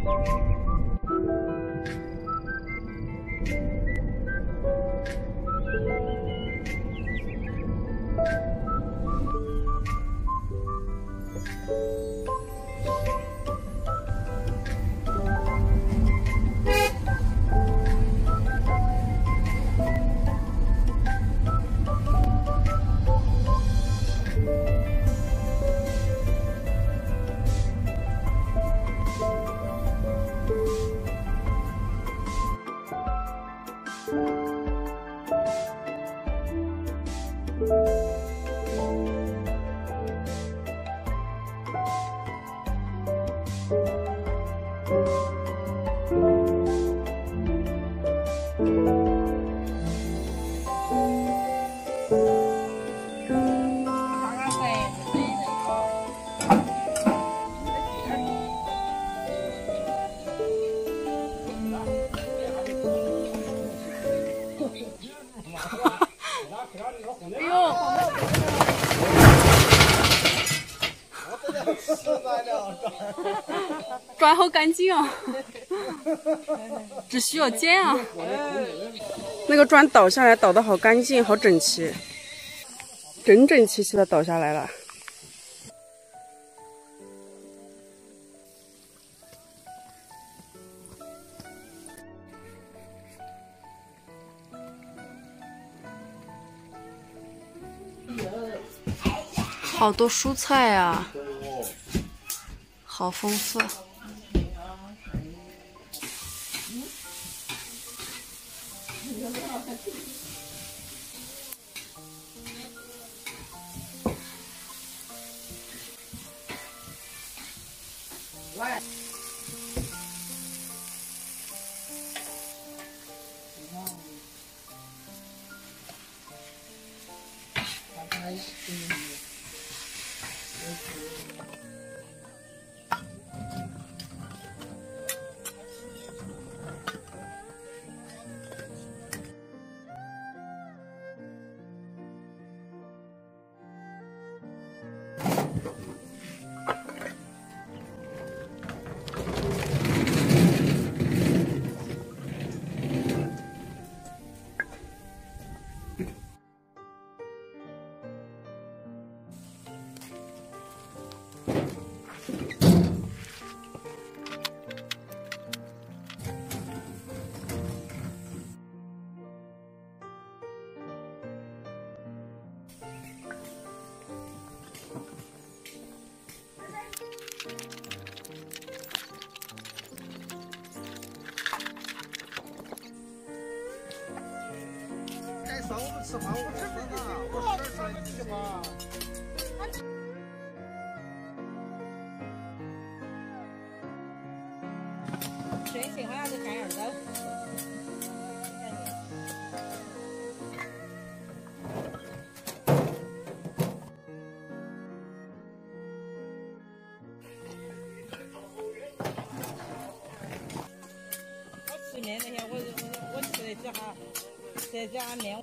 哎呦！砖好干净啊，只需要剪啊。那个砖倒下来，倒得好干净，好整齐，整整齐齐的倒下来了。好多蔬菜啊，好丰富。 吃饭我吃饭了，我12岁嘛。 谁喜欢就赶紧走。我吃面那天，我吃的这家面。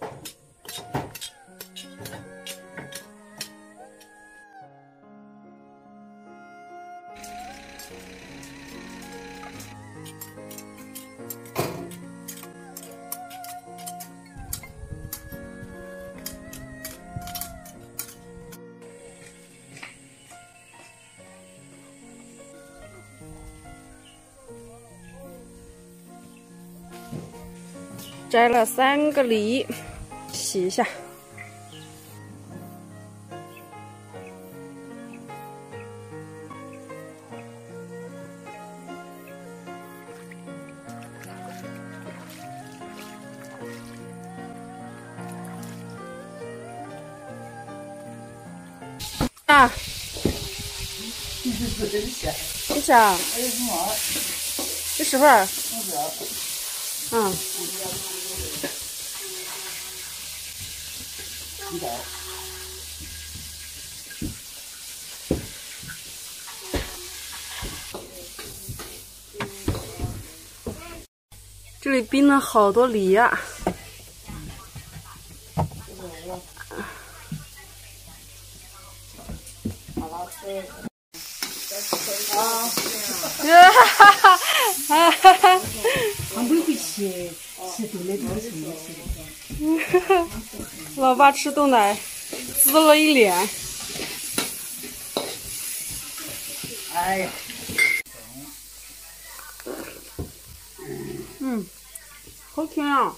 摘了3个梨，洗一下。啊！你想？这媳妇儿。嗯。这里冰了好多梨呀！ 好了，对。啊。 哈哈哈哈哈！ 他们会吃豆奶多什么吃的？ 老爸吃豆奶，滋了一脸。 哎呀， 好甜啊！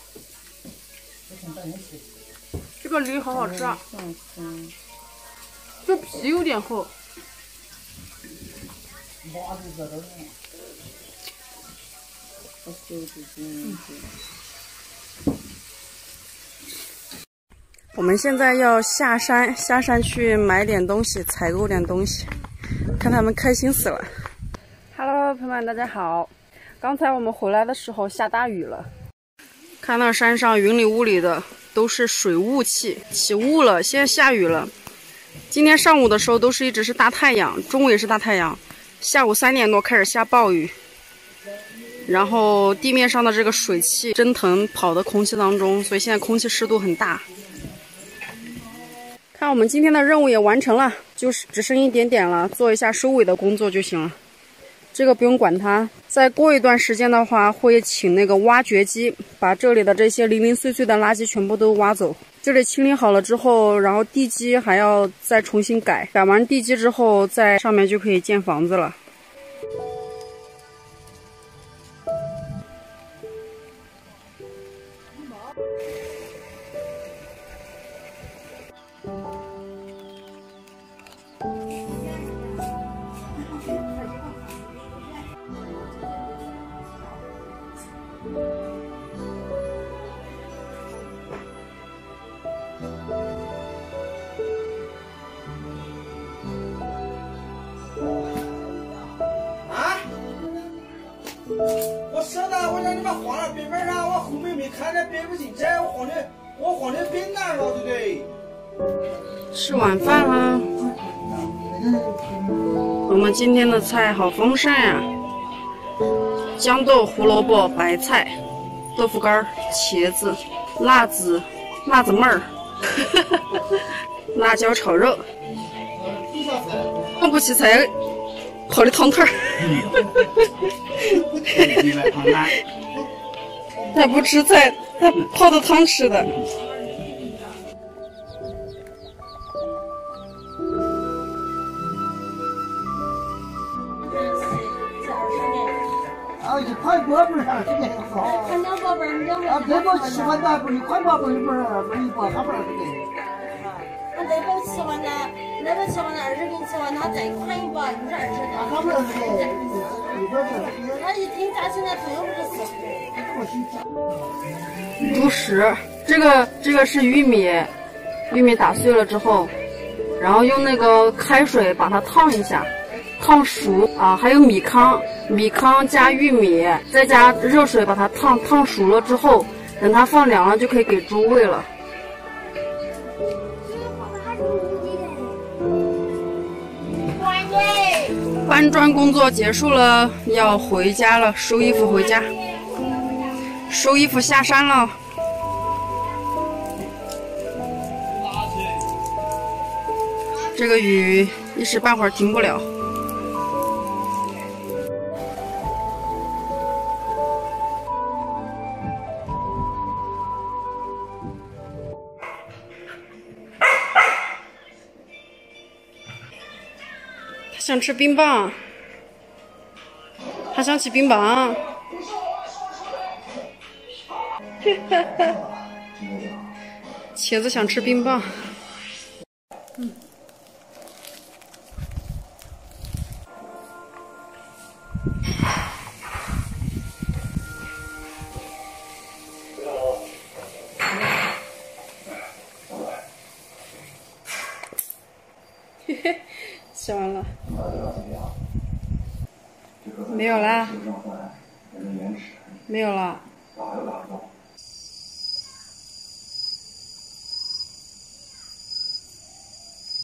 这个梨好好吃啊，这皮有点厚。我们现在要下山去买点东西，采购点东西，看他们开心死了。Hello， 朋友们，大家好。刚才我们回来的时候下大雨了，看那山上云里雾里的，都是水雾气，起雾了。现在下雨了。今天上午的时候都是一直是大太阳，中午也是大太阳，下午3点多开始下暴雨。然后地面上的这个水汽蒸腾跑到空气当中，所以现在空气湿度很大。看我们今天的任务也完成了，就是只剩一点点了，做一下收尾的工作就行了。这个不用管它，再过一段时间的话，会请那个挖掘机把这里的这些零零碎碎的垃圾全部都挖走。这里清理好了之后，然后地基还要再重新改，改完地基之后，在上面就可以建房子了。 我舍得，我让你们画了边边上，我后面没看见别不进去，我晃的边那儿了，对不对？ 吃晚饭啦。我们今天的菜好丰盛呀，豇豆、胡萝卜、白菜、豆腐干、茄子、辣子妹儿，辣椒炒肉。我不吃菜，泡的汤腿儿。他不吃菜，他泡的汤吃的。 啊，一块多不是20年好。 看到宝贝儿，你啊，别包7万的，不是一块多不是不是一包，还不是这个。 那包7万的，那包7万的20斤7万，他再款一包就是20的。 还不是这个， 他一听价钱的，他又不是40。 猪食，这个是玉米打碎了之后，然后用那个开水把它烫一下，烫熟啊，还有米糠加玉米，再加热水把它烫熟了之后，等它放凉了就可以给猪喂了。搬砖工作结束了，要回家了，收衣服回家，收衣服下山了。这个雨一时半会儿停不了。他想吃冰棒，他想吃冰棒。茄子想吃冰棒。写完了，没有啦，没有了。